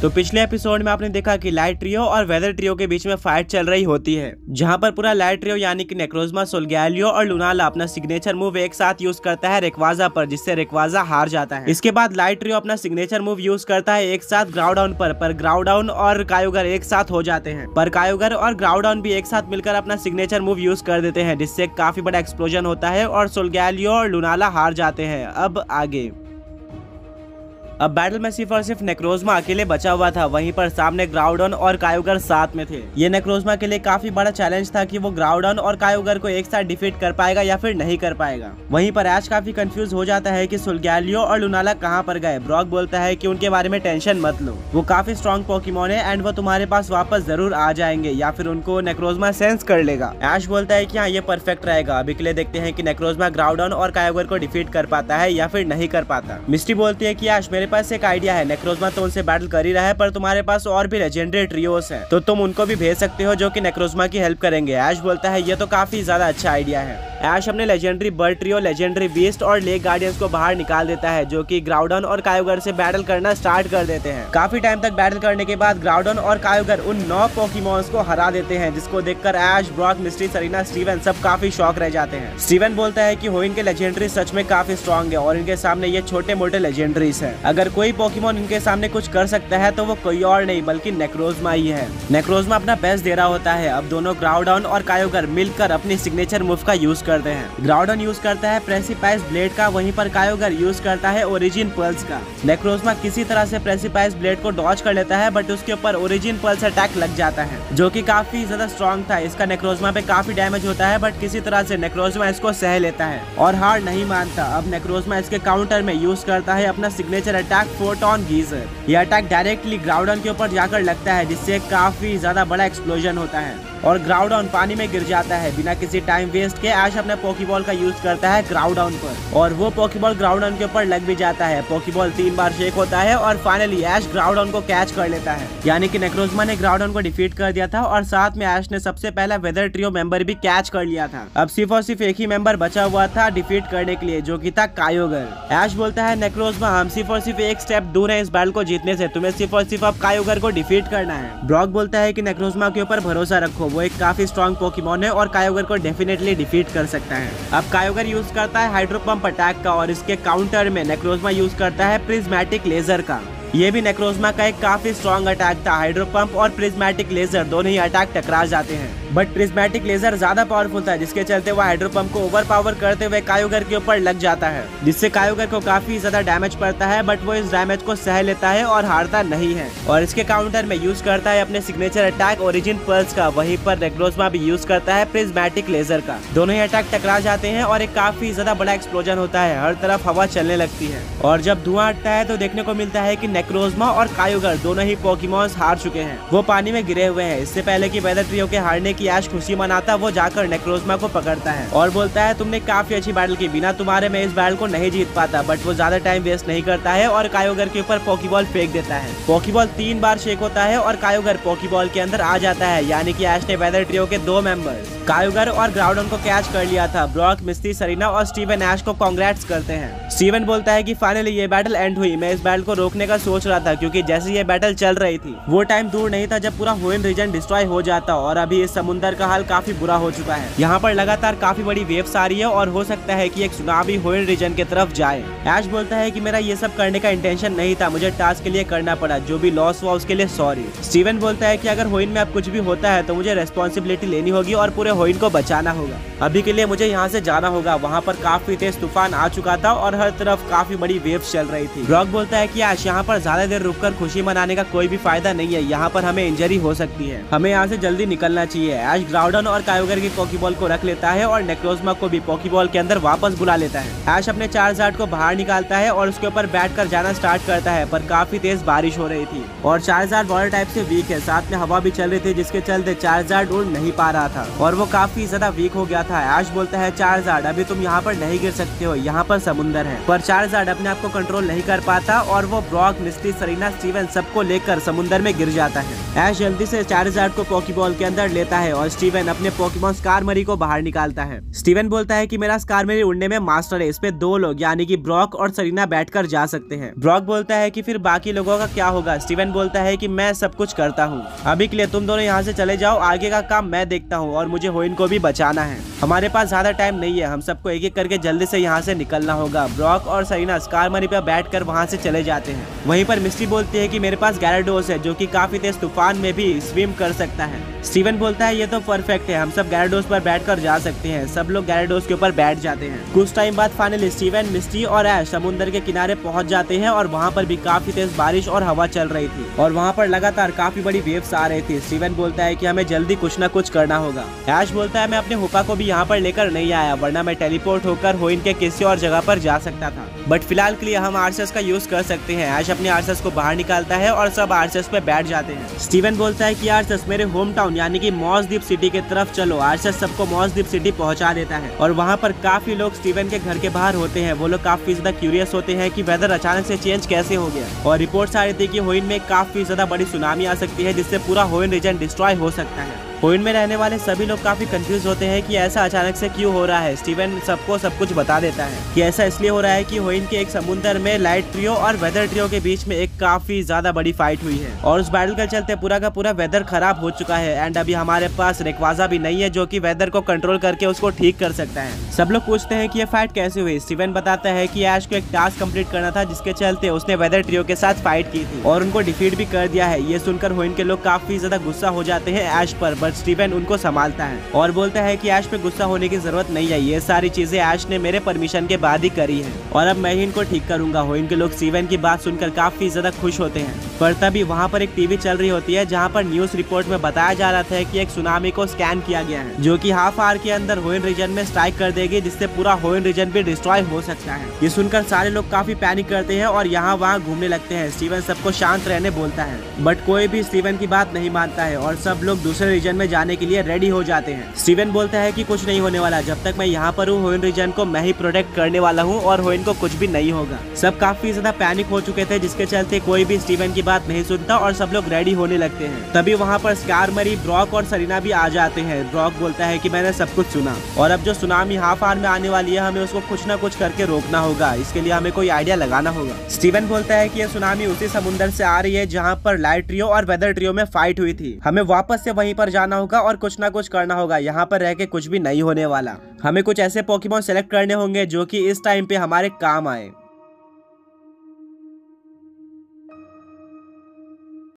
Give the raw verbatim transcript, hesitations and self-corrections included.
तो पिछले एपिसोड में आपने देखा कि लाइट ट्रियो और वेदर ट्रियो के बीच में फाइट चल रही होती है, जहां पर पूरा लाइट ट्रियो यानी कि नेक्रोजमा, सोल्गैलियो और लुनाला अपना सिग्नेचर मूव एक साथ यूज करता है रेक्वाजा पर, जिससे रेक्वाजा हार जाता है। इसके बाद लाइट ट्रियो अपना सिग्नेचर मूव यूज करता है एक साथ ग्राउडाउन पर, पर ग्राउडाउन और कायोगर एक साथ हो जाते हैं, पर कायोगर और ग्राउडाउन भी एक साथ मिलकर अपना सिग्नेचर मूव यूज कर देते हैं, जिससे काफी बड़ा एक्सप्लोजन होता है और सोल्गैलियो और लुनाला हार जाते हैं। अब आगे अब बैटल में सिर्फ और सिर्फ नेक्रोजमा अकेले बचा हुआ था, वहीं पर सामने ग्राउडन और कायोगर साथ में थे। ये नेक्रोजमा के लिए काफी बड़ा चैलेंज था कि वो ग्राउडन और कायोगर को एक साथ डिफीट कर पाएगा या फिर नहीं कर पाएगा। वहीं पर ऐश काफी कंफ्यूज हो जाता है कि सोल्गैलियो और लुनाला कहाँ पर गए। ब्रॉक बोलता है कि उनके बारे में टेंशन मत लो, वो काफी स्ट्रॉन्ग पोकेमॉन है एंड वो तुम्हारे पास वापस जरूर आ जाएंगे या फिर उनको नेक्रोजमा सेंस कर लेगा। ऐश बोलता है कि हाँ, ये परफेक्ट रहेगा। अभी के लिए देखते हैं कि नेक्रोजमा ग्राउडन और कायोगर को डिफीट कर पाता है या फिर नहीं कर पाता। मिस्टी बोलती है कि ऐश, मेरे पास एक आइडिया है, नेक्रोजमा तो उनसे बैटल कर ही रहा है, पर तुम्हारे पास और भी लेजेंडरी ट्रियोस हैं, तो तुम उनको भी भेज सकते हो जो कि नेक्रोजमा की हेल्प करेंगे। ऐश बोलता है ये तो काफी ज्यादा अच्छा आइडिया है। ऐश अपने legendary bird trio, legendary beast और लेक गार्डियंस को बाहर निकाल देता है, जो कि ग्राउडन और कायोगर से बैटल करना स्टार्ट कर देते हैं। काफी टाइम तक बैटल करने के बाद ग्राउडन और कायोगर उन नौ पोकेमॉन्स को हरा देते हैं, जिसको देखकर Ash, Brock, Misty, Serena, Steven सब काफी शॉक रह जाते हैं। स्टीवन बोलता है कि होइन के लेजेंडरी सच में काफी स्ट्रॉन्ग है और इनके सामने ये छोटे मोटे लेजेंडरीज है। अगर कोई पोकेमॉन इनके सामने कुछ कर सकता है तो वो कोई और नहीं बल्कि नेक्रोजमा ही है। नेक्रोजमा अपना बेस्ट दे रहा होता है। अब दोनों ग्राउडन और कायोगर मिलकर अपनी सिग्नेचर मूव का यूज करते हैं। ग्राउडन यूज करता है प्रेसिपाइस ब्लेड का, वहीं पर कायोगर यूज करता है ओरिजिन पल्स का। नेक्रोजमा किसी तरह से प्रेसिपाइस ब्लेड को डॉज कर लेता है, बट उसके ऊपर ओरिजिन पल्स अटैक लग जाता है, जो कि काफी ज्यादा स्ट्रॉन्ग था। इसका नेक्रोजमा पे काफी डैमेज होता है, बट किसी तरह से नेक्रोजमा इसको सह लेता है और हार नहीं मानता। अब नेक्रोजमा इसके काउंटर में यूज करता है अपना सिग्नेचर अटैक फोटोन गीजर। यह अटैक डायरेक्टली ग्राउडन के ऊपर जाकर लगता है, जिससे काफी ज्यादा बड़ा एक्सप्लोजन होता है और ग्राउडन पानी में गिर जाता है। बिना किसी टाइम वेस्ट के ऐश अपने पोकेबॉल का यूज करता है ग्राउडन पर और वो पोकेबॉल ग्राउडन के ऊपर लग भी जाता है। पोकेबॉल तीन बार शेक होता है और फाइनली ऐश ग्राउडन को कैच कर लेता है, यानी कि नेक्रोजमा ने ग्राउडन को डिफीट कर दिया था और साथ में ऐश ने सबसे पहला वेदर ट्रियो मेंबर भी कैच कर लिया था। अब सिर्फ और सिर्फ एक ही मेंबर बचा हुआ था डिफीट करने के लिए, जो कि था कायोगर। ऐश बोलता है नेक्रोजमा, हम सिर्फ और सिर्फ एक स्टेप दूर है इस बैटल को जीतने से, तुम्हें सिर्फ और सिर्फ अब कायोगर को डिफीट करना है। ब्रॉक बोलता है कि नेक्रोजमा के ऊपर भरोसा रखो, वो एक काफी स्ट्रॉन्ग पोकेमॉन है और कायोगर को डेफिनेटली डिफीट कर सकता है। अब कायोगर यूज करता है हाइड्रो पंप अटैक का और इसके काउंटर में नेक्रोजमा यूज करता है प्रिज्मेटिक लेजर का। ये भी नेक्रोजमा का एक काफी स्ट्रॉन्ग अटैक था। हाइड्रो पंप और प्रिज्मेटिक लेजर दोनों ही अटैक टकरा जाते हैं, बट प्रिज्मेटिक लेजर ज्यादा पावरफुल था, जिसके चलते वो हाइड्रो पंप को ओवर पावर करते हुए कायोगर के ऊपर लग जाता है, जिससे कायोगर को काफी ज्यादा डैमेज पड़ता है, बट वो इस डैमेज को सह लेता है और हारता नहीं है और इसके काउंटर में यूज करता है अपने सिग्नेचर अटैक ओरिजिन पल्स का। वहीं पर नेक्रोजमा भी यूज करता है प्रिज्मेटिक लेजर का। दोनों ही अटैक टकरा जाते हैं और एक काफी ज्यादा बड़ा एक्सप्लोजन होता है। हर तरफ हवा चलने लगती है और जब धुआं हटता है तो देखने को मिलता है कि नेक्रोजमा और कायोगर दोनों ही पोकेमॉन्स हार चुके हैं, वो पानी में गिरे हुए हैं। इससे पहले कि वेदर ट्रियो के हारने की ऐश खुशी मनाता, वो जाकर नेक्रोजमा को पकड़ता है और बोलता है तुमने काफी अच्छी बैटल की, बिना तुम्हारे मैं इस बैटल को नहीं जीत पाता। बट वो ज्यादा टाइम वेस्ट नहीं करता है और कायोगर के ऊपर पोकेबॉल फेंक देता है। पोकेबॉल तीन बार शेक होता है और कायोगर पोकेबॉल के अंदर आ जाता है, यानी कि ऐश ने वेदर ट्रियो के दो मेंबर्स कायोगर और ग्राउडन को कैच कर लिया था। ब्रॉक, मिस्टी, सरीना और स्टीवन ऐश को कांग्रेट्स करते हैं। स्टीवन बोलता है कि फाइनली ये बैटल एंड हुई, मैं इस बैटल को रोकने का सोच रहा था, क्योंकि जैसे ये बैटल चल रही थी वो टाइम दूर नहीं था जब पूरा होइन रीजन डिस्ट्रॉय हो जाता और अभी इस समुद्र का हाल काफी बुरा हो चुका है। यहाँ पर लगातार काफी बड़ी वेव्स आ रही है और हो सकता है कि एक सुनामी होइन रीजन की तरफ जाए। ऐश बोलता है कि मेरा ये सब करने का इंटेंशन नहीं था, मुझे टास्क के लिए करना पड़ा, जो भी लॉस हुआ उसके लिए सॉरी। स्टीवन बोलता है कि अगर होइन में अब कुछ भी होता है तो मुझे रेस्पॉन्सिबिलिटी लेनी होगी और पूरे होइन को बचाना होगा। अभी के लिए मुझे यहाँ से जाना होगा। वहाँ पर काफी तेज तूफान आ चुका था और हर तरफ काफी बड़ी वेव्स चल रही थी। ब्रॉक बोलता है कि ऐश, यहाँ पर ज्यादा देर रुककर खुशी मनाने का कोई भी फायदा नहीं है, यहाँ पर हमें इंजरी हो सकती है, हमें यहाँ से जल्दी निकलना चाहिए। ऐश ग्राउडन और कायोगर की पोकेबॉल को रख लेता है और नेक्रोजमा को भी पोकेबॉल के अंदर वापस बुला लेता है। ऐश अपने चार्जार्ड को बाहर निकालता है और उसके ऊपर बैठ कर जाना स्टार्ट करता है, पर काफी तेज बारिश हो रही थी और चार्जार्ड वाटर टाइप से वीक है, साथ में हवा भी चल रही थी, जिसके चलते चार्जार्ड उड़ नहीं पा रहा था और वो काफी ज्यादा वीक हो गया था। ऐश बोलता है चार्जार्ड, अभी तुम यहाँ पर नहीं गिर सकते हो, यहाँ पर समुंदर है, पर चार्जार्ड अपने आप को कंट्रोल नहीं कर पाता और वो ब्रॉक, मिस्टी, सरीना, स्टीवन सबको लेकर समुद्र में गिर जाता है। ऐश जल्दी से चार्जार्ड को पोकेबॉल के अंदर लेता है और स्टीवन अपने पोकेमॉन स्कारमरी को बाहर निकालता है। स्टीवन बोलता है कि मेरा स्कारमरी उड़ने में मास्टर है, इस पे दो लोग यानी कि ब्रॉक और सरीना बैठकर जा सकते हैं। ब्रॉक बोलता है कि फिर बाकी लोगों का क्या होगा? स्टीवन बोलता है कि मैं सब कुछ करता हूँ, अभी के लिए तुम दोनों यहाँ से चले जाओ, आगे का काम मैं देखता हूँ और मुझे होइन को भी बचाना है। हमारे पास ज्यादा टाइम नहीं है, हम सबको एक एक करके जल्दी से यहाँ से निकलना होगा। ब्रॉक और सरीना स्कारमरी पर बैठकर वहाँ से चले जाते हैं। वहीं पर मिस्टी बोलती है कि मेरे पास gyarados है जो कि काफी तेज तूफान में भी स्विम कर सकता है। स्टीवन बोलता है ये तो परफेक्ट है, हम सब gyarados पर बैठकर जा सकते हैं। सब लोग gyarados के ऊपर बैठ जाते हैं। कुछ टाइम बाद फाइनली स्टीवन, मिस्टी और ऐश समुद्र के किनारे पहुंच जाते हैं और वहाँ पर भी काफी तेज बारिश और हवा चल रही थी और वहाँ पर लगातार काफी बड़ी वेव्स आ रही थी। स्टीवन बोलता है कि हमें जल्दी कुछ न कुछ करना होगा। ऐश बोलता है मैं अपने हुक्का को भी यहाँ पर लेकर नहीं आया, वरना मैं टेलीपोर्ट होकर होइन के किसी और जगह पर जा सकता था, बट फिलहाल के लिए हम आर्चर्स का यूज कर सकते हैं। ऐश अपने आर्चर्स को बाहर निकालता है और सब आर्चर्स पे बैठ जाते हैं। स्टीवन बोलता है कि आर्चर्स मेरे होम टाउन यानी कि मॉसद्वीप सिटी के तरफ चलो। आर्चर्स सबको मॉसद्वीप सिटी पहुंचा देता है और वहाँ पर काफी लोग स्टीवन के घर के बाहर होते हैं। वो लोग काफी ज्यादा क्यूरियस होते हैं कि वेदर अचानक से चेंज कैसे हो गया और रिपोर्ट्स आ रही थी कि होइन में काफी ज्यादा बड़ी सुनामी आ सकती है जिससे पूरा होइन रीजन डिस्ट्रॉय हो सकता है। होइन में रहने वाले सभी लोग काफी कंफ्यूज होते हैं कि ऐसा अचानक से क्यों हो रहा है। स्टीवन सबको सब कुछ बता देता है कि ऐसा इसलिए हो रहा है कि होइन के एक समुद्र में लाइट ट्रियो और वेदर ट्रियो के बीच में एक काफी ज्यादा बड़ी फाइट हुई है और उस बैटल के चलते पूरा का पूरा वेदर खराब हो चुका है एंड अभी हमारे पास रेक्वाजा भी नहीं है जो कि वेदर को कंट्रोल करके उसको ठीक कर सकता है। सब लोग पूछते हैं कि ये फाइट कैसे हुई। स्टीवन बताता है कि ऐश को एक टास्क कंप्लीट करना था जिसके चलते उसने वेदर ट्रियो के साथ फाइट की थी और उनको डिफीट भी कर दिया है। ये सुनकर होइन के लोग काफी ज्यादा गुस्सा हो जाते हैं ऐश पर, बट स्टीवन उनको संभालता है और बोलता है कि ऐश पे गुस्सा होने की जरूरत नहीं है, ये सारी चीजें ऐश ने मेरे परमिशन के बाद ही करी है और अब मैं ही इनको ठीक करूंगा। होइन के लोग स्टीवन की बात सुनकर काफी ज्यादा खुश होते हैं, पर तभी वहाँ पर एक टीवी चल रही होती है जहाँ पर न्यूज रिपोर्ट में बताया जा रहा था कि एक सुनामी को स्कैन किया गया है जो कि हाफ आवर के अंदर होइन रीजन में स्ट्राइक कर देगी जिससे पूरा होइन रीजन भी डिस्ट्रॉय हो सकता है। ये सुनकर सारे लोग काफी पैनिक करते हैं और यहाँ वहाँ घूमने लगते हैं। स्टीवन सबको शांत रहने बोलता है बट कोई भी स्टीवन की बात नहीं मानता है और सब लोग दूसरे रीजन में जाने के लिए रेडी हो जाते हैं। स्टीवन बोलता है कि कुछ नहीं होने वाला, जब तक मैं यहाँ पर हूँ होइन रीजन को मैं ही प्रोटेक्ट करने वाला हूँ और होइन को कुछ भी नहीं होगा। सब काफी ज्यादा पैनिक हो चुके थे जिसके चलते कोई भी स्टीवन की बात नहीं सुनता और सब लोग रेडी होने लगते हैं। तभी वहाँ पर स्कारमरी, ब्रॉक और सरीना भी आ जाते हैं। ब्रॉक बोलता है कि मैंने सब कुछ सुना और अब जो सुनामी हाफ आवर में आने वाली है हमें उसको कुछ ना कुछ करके रोकना होगा, इसके लिए हमें कोई आइडिया लगाना होगा। स्टीवन बोलता है कि ये सुनामी उसी समुद्र से आ रही है जहाँ पर लाइट ट्रियो और वेदर ट्रियो में फाइट हुई थी। हमें वापस से वहीं पर जाना होगा और कुछ ना कुछ करना होगा, यहाँ पर रह के कुछ भी नहीं होने वाला। हमें कुछ ऐसे पोकेमॉन सेलेक्ट करने होंगे जो कि इस टाइम पे हमारे काम आए।